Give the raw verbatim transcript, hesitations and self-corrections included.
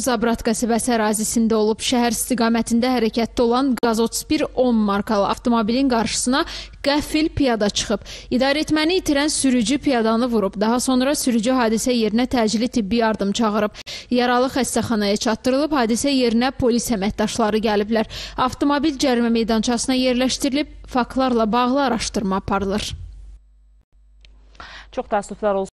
Zabrat qəsəbəsi ərazisində olub. Şəhər istiqamətində hərəkətdə olan Qaz otuz bir on markalı avtomobilin qarşısına qəfil piyada çıxıb. İdarəetməni itirən sürücü piyadanı vurub. Daha sonra sürücü hadisə yerinə təcili tibbi yardım çağırıb. Yaralı xəstəxanaya çatdırılıb, hadisə yerinə polis əməkdaşları gəliblər. Avtomobil cərimə meydançasına yerləşdirilib, faktlarla bağlı araşdırma aparılır. Çox təəssüflər olsun.